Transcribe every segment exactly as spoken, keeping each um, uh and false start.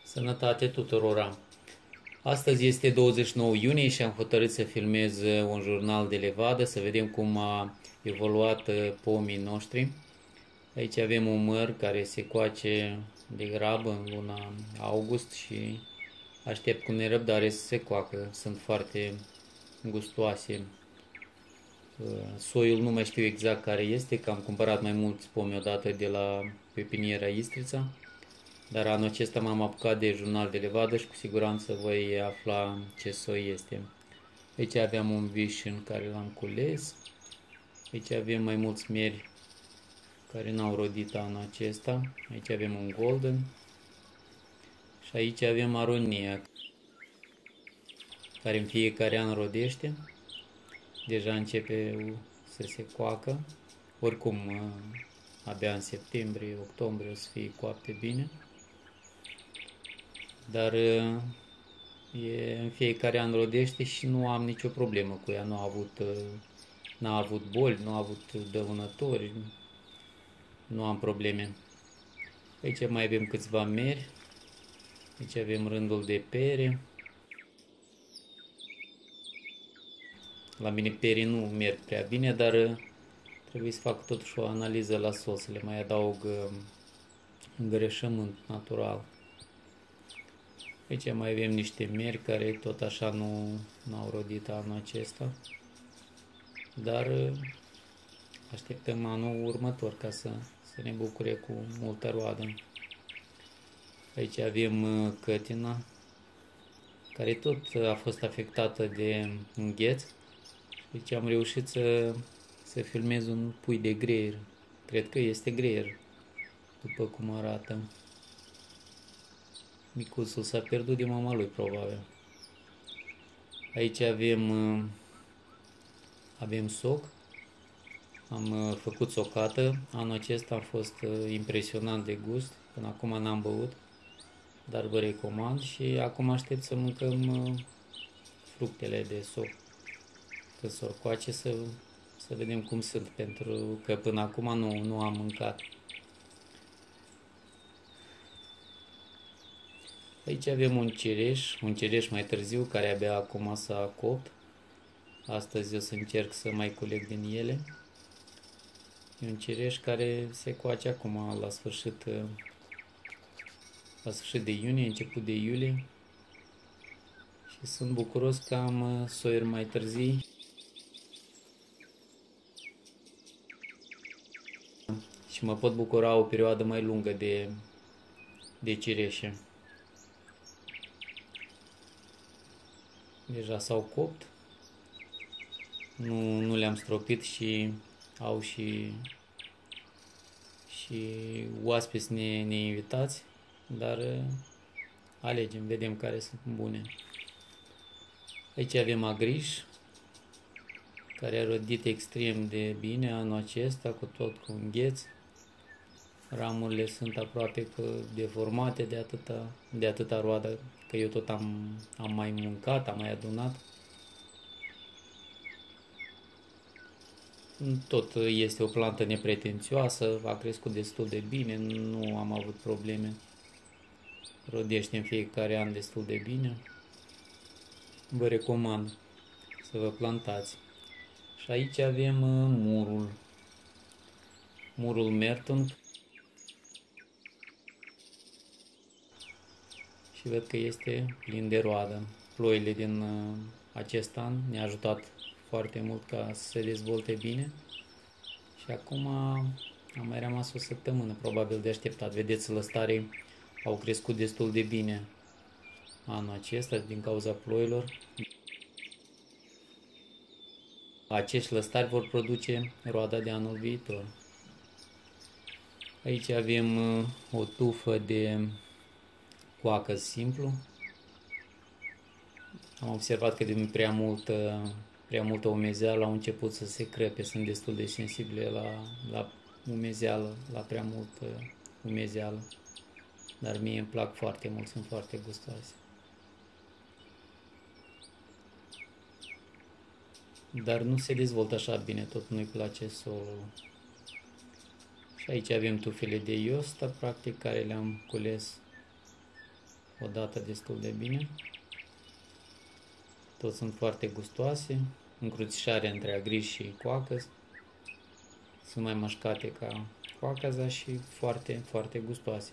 Sănătate tuturora! Astăzi este douăzeci și nouă iunie și am hotărât să filmez un jurnal de levadă, să vedem cum a evoluat pomii noștri. Aici avem un măr care se coace de grabă în luna august și aștept cu nerăbdare să se coacă. Sunt foarte gustoase. Soiul nu mai știu exact care este, că am cumpărat mai mulți pomi odată de la pepiniera Istrița. Dar anul acesta m-am apucat de jurnal de levadă și cu siguranță voi afla ce soi este. Aici aveam un vișin care l-am cules. Aici avem mai mulți mieri care n-au rodit anul acesta. Aici avem un golden. Și aici avem aronia, care în fiecare an rodește. Deja începe să se coacă. Oricum, abia în septembrie, octombrie o să fie coapte bine. Dar e, în fiecare an rodește și nu am nicio problemă cu ea. Nu a avut, n-a avut boli, nu a avut dăunători, nu am probleme. Aici mai avem câțiva meri. Aici avem rândul de pere. La mine perii nu merg prea bine, dar trebuie să fac totuși o analiză la sol, să le mai adaug îngrășământ natural. Aici mai avem niște mieri care tot așa nu au rodit anul acesta, dar așteptăm anul următor ca să, să ne bucure cu multă roadă. Aici avem cătina, care tot a fost afectată de îngheț. Deci am reușit să, să filmez un pui de greier. Cred că este greier, după cum arată. Micuțul s-a pierdut de mama lui, probabil. Aici avem, avem soc. Am făcut socată. Anul acesta a fost impresionant de gust. Până acum n-am băut, dar vă recomand. Și acum aștept să mâncăm fructele de soc. Că s-or coace să, să vedem cum sunt, pentru că până acum nu, nu am mâncat. Aici avem un cireș, un cireș mai târziu, care abia acum s-a copt. Astăzi o să încerc să mai culeg din ele. E un cireș care se coace acum la sfârșit, la sfârșit de iunie, început de iulie. Și sunt bucuros că am soiuri mai târzii. Și mă pot bucura o perioadă mai lungă de, de cireșe. Deja s-au copt, nu, nu le-am stropit și au și, și oaspeți ne, neinvitați, dar alegem, vedem care sunt bune. Aici avem agriș, care a rodit extrem de bine anul acesta, cu tot cu îngheț. Ramurile sunt aproape că deformate de atâta, de atâta roadă, că eu tot am, am mai mâncat, am mai adunat. Tot este o plantă nepretențioasă, a crescut destul de bine, nu am avut probleme. Rodește în fiecare an destul de bine. Vă recomand să vă plantați. Și aici avem murul. Murul Merton. Și văd că este plin de roadă. Ploile din acest an ne-a ajutat foarte mult ca să se dezvolte bine. Și acum am mai rămas o săptămână probabil de așteptat. Vedeți, lăstarii au crescut destul de bine anul acesta din cauza ploilor. Acești lăstari vor produce roada de anul viitor. Aici avem o tufă de coacă simplu. Am observat că din prea multă, prea multă umezeală au început să se crepe. Sunt destul de sensibile la, la umezeală, la prea multă umezeală. Dar mie îmi plac foarte mult, sunt foarte gustoase. Dar nu se dezvoltă așa bine, tot nu-i place solul. Și aici avem tufele de iosta, practic, care le-am cules o dată destul de bine. Toți sunt foarte gustoase, încrucișare între agriș și coacăz. Sunt mai mașcate ca coacaza și foarte, foarte gustoase.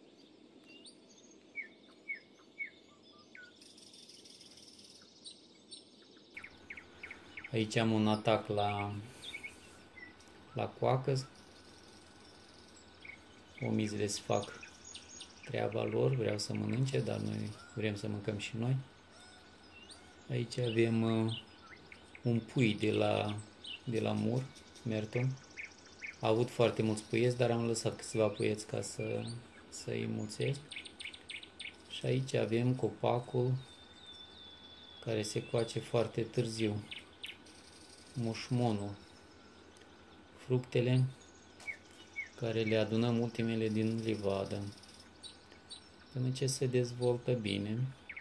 Aici am un atac la, la coacăz. Omizile îți fac treaba lor, vreau să mănânce, dar noi vrem să mâncăm și noi. Aici avem uh, un pui de la, de la mur, Merton. A avut foarte mulți puieți, dar am lăsat câțiva puieți ca să, să-i mulțesc. Și aici avem copacul care se coace foarte târziu. Mușmonul. Fructele care le adunăm ultimele din livadă. Până ce se dezvoltă bine.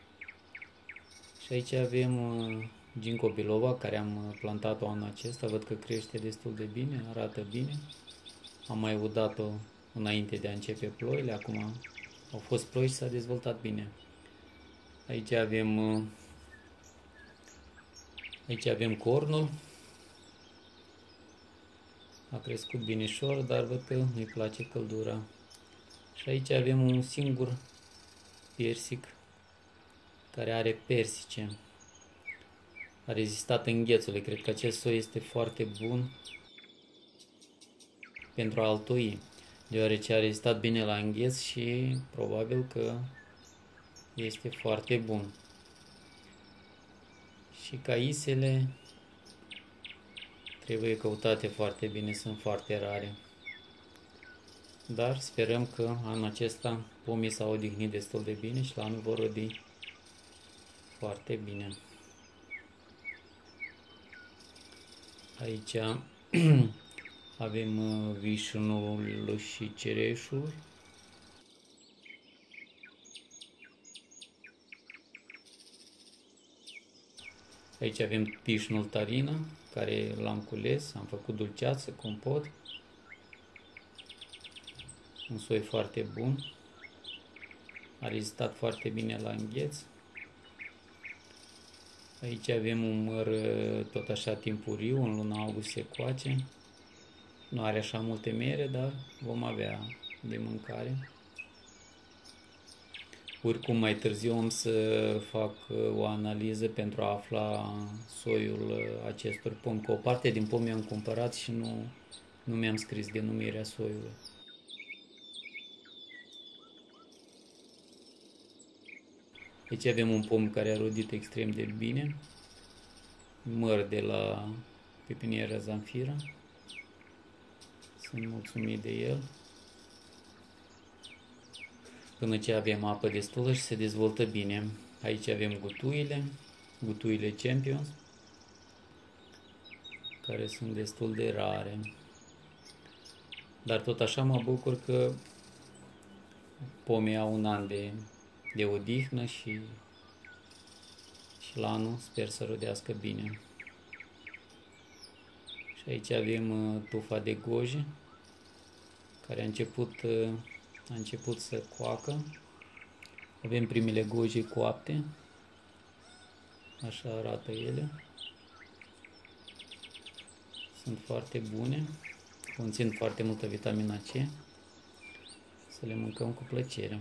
Și aici avem uh, ginkgo biloba, care am plantat-o anul acesta. Văd că crește destul de bine, arată bine. Am mai udat-o înainte de a începe ploile. Acum au fost ploi și s-a dezvoltat bine. Aici avem uh, aici avem cornul. A crescut binișor, dar văd că nu-i place căldura. Și aici avem un singur persic care are persice. A rezistat înghețului. Cred că acest soi este foarte bun pentru a altoi, deoarece a rezistat bine la îngheț și probabil că este foarte bun. Și caisele trebuie căutate foarte bine, sunt foarte rare. Dar sperăm că anul acesta pomii s-au odihnit destul de bine și la anul vor rodi foarte bine. Aici avem vișnul și cereșul. Aici avem vișnul tarină, care l-am cules, am făcut dulceață, compot. Un soi foarte bun. A rezistat foarte bine la îngheț. Aici avem un măr tot așa timpuriu, în luna august se coace. Nu are așa multe mere, dar vom avea de mâncare. Oricum mai târziu am să fac o analiză pentru a afla soiul acestor pomi. Că o parte din pomi am cumpărat și nu, nu mi-am scris denumirea soiului. Aici avem un pom care a rodit extrem de bine. Măr de la pepiniera Zamfira. Sunt mulțumit de el. Până ce avem apă destulă și se dezvoltă bine. Aici avem gutuile, gutuile Champions, care sunt destul de rare. Dar tot așa mă bucur că pomii au un an de, de odihnă și, și la anul sper să rodească bine. Și aici avem tufa de goji, care a început, a început să coacă. Avem primele goji coapte. Așa arată ele. Sunt foarte bune. Conțin foarte multă vitamina C. Să le mâncăm cu plăcere.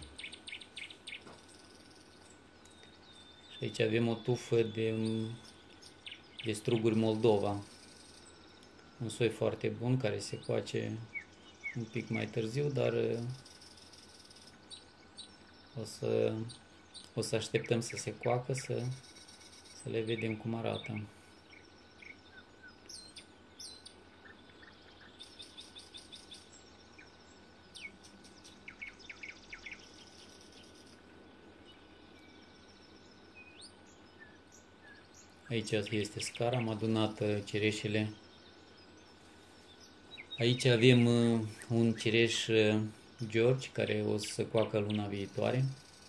Și aici avem o tufă de, de struguri Moldova. Un soi foarte bun care se coace un pic mai târziu, dar o să, o să așteptăm să se coacă, să, să le vedem cum arată. Aici este scara, am adunat cireșele. Aici avem un cireș George care o să coacă luna viitoare,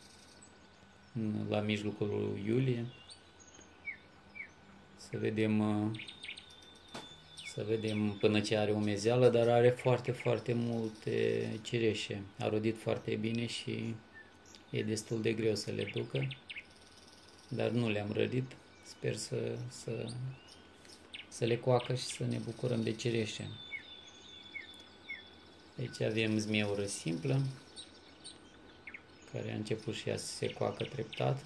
la mijlocul iulie. Să vedem, să vedem până ce are umezeală, dar are foarte, foarte multe cireșe. A rodit foarte bine și e destul de greu să le ducă, dar nu le-am rădit. Sper să, să, să le coacă și să ne bucurăm de cireșe. Aici avem zmeură simplă, care a început și ea să se coacă treptat.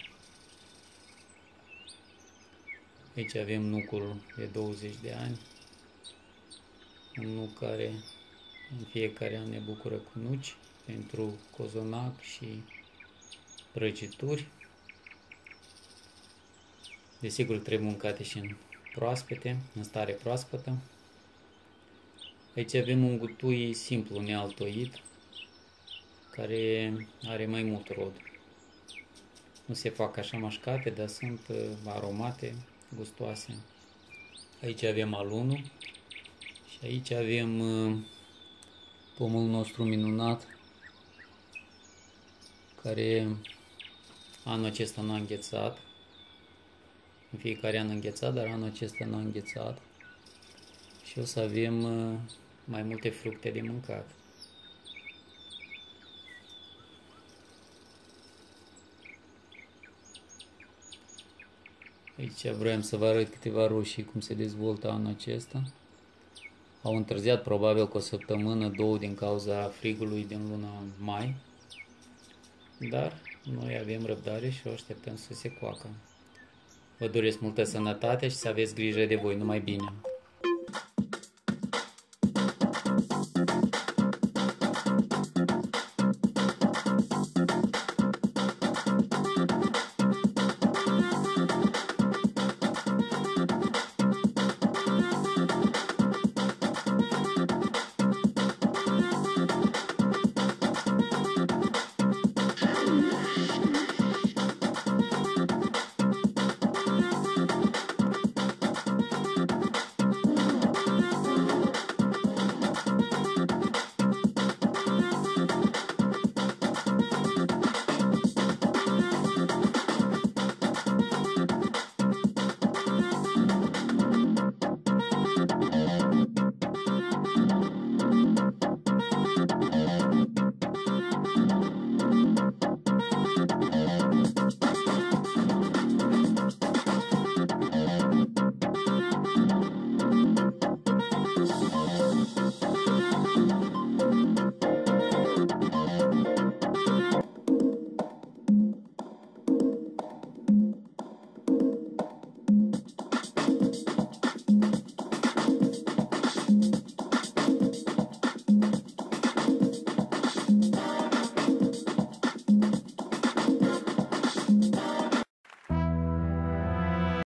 Aici avem nucul de douăzeci de ani, un nuc care în fiecare an ne bucură cu nuci pentru cozonac și prăjituri. Desigur trebuie mâncate și în proaspete, în stare proaspătă. Aici avem un gutui simplu nealtoit, care are mai mult rod. Nu se fac așa mașcate, dar sunt aromate, gustoase. Aici avem alunul și aici avem pomul nostru minunat, care anul acesta n-a înghețat. În fiecare an înghețat, dar anul acesta n-a înghețat. Și o să avem mai multe fructe de mâncat. Aici vreau să vă arăt câteva roșii cum se dezvoltă anul acesta. Au întârziat probabil cu o săptămână, două din cauza frigului din luna mai. Dar noi avem răbdare și o așteptăm să se coacă. Vă doresc multă sănătate și să aveți grijă de voi. Numai bine!